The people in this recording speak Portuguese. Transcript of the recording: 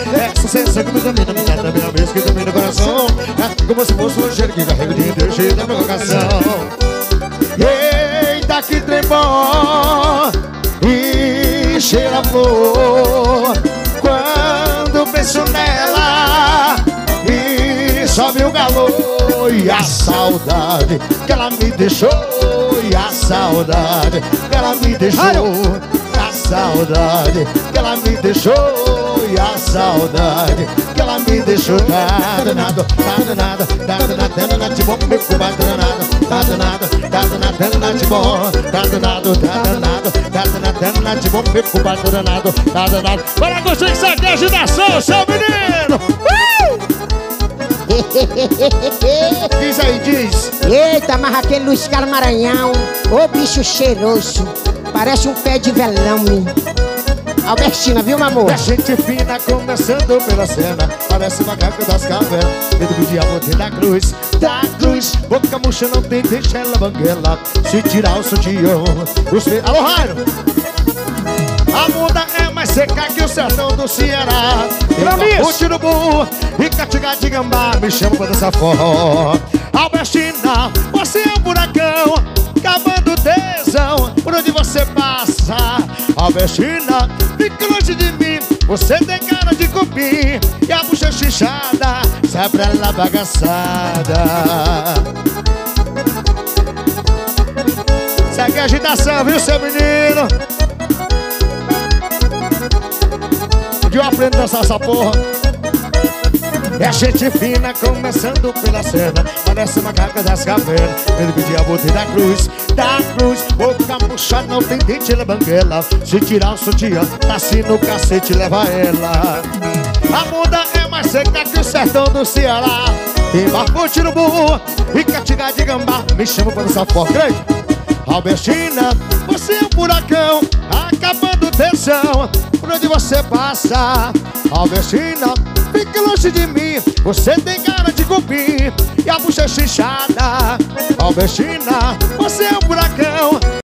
É sucesso que me domina, me dá também a vez que domina o coração. É como se fosse um cheiro que carrega o dia inteiro cheio da minha vocação. Eita, que trem bom e cheira a flor. Quando penso nela e sobe o calor. E a saudade que ela me deixou. E a saudade que ela me deixou. A saudade que ela me deixou. E a saudade que ela me deixou. Tá danado, tá danado, tá danado, tá danado de bom, meu compadre, tá danado, tá danado, tá danado, tá danado de bom, tá danado, tá danado, tá danado, tá danado de bom, meu compadre, tá danado, tá danado. Bora curtir isso aqui, agitação, seu menino! Diz aí, diz. Eita, mas aquele Luiz Carlos Maranhão, ô bicho cheiroso, parece um pé de velame. Albertina, viu, meu amor? É gente fina começando pela cena, parece macaco das cavernas, medo do diabo tem da cruz, boca murcha não tem, deixa ela banguela, se tirar o sutiã, os filhos... Alô, Rairo! A muda é mais seca que o sertão do Ceará. Tem Urubu e Catiga de Gambá, me chama pra dançar forró. Albertina, você é um buracão, cavando tesão por onde você passa. Albertina, fica longe de mim, você tem cara de cupim e a bucha xixada, sai pra lá bagaçada. Segue a agitação, viu, seu menino? Eu aprendo a dançar essa porra. É gente fina começando pela cena, parece macaca das cavernas, medo que o diabo tem da cruz, boca murcha não tem dente, ela banguela, se tirar o sutiã, tá assim no cacete, leva ela. A muda é mais seca que o sertão do Ceará, tem Barbute no burro e Catiga de Gambá, me chama pra dançar forró. Albertina, você é um buracão, acabando tensão por onde você passa. Albertina, fique longe de mim, você tem cara de cupim e a bucha xixada. Albertina, você é um buracão,